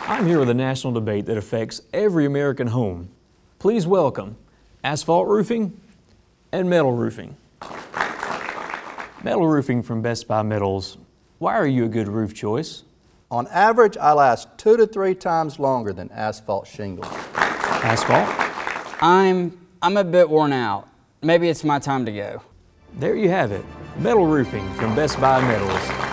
I'm here with a national debate that affects every American home. Please welcome asphalt roofing and metal roofing. Metal roofing from Best Buy Metals. Why are you a good roof choice? On average, I last 2 to 3 times longer than asphalt shingles. Asphalt? I'm a bit worn out. Maybe it's my time to go. There you have it. Metal roofing from Best Buy Metals.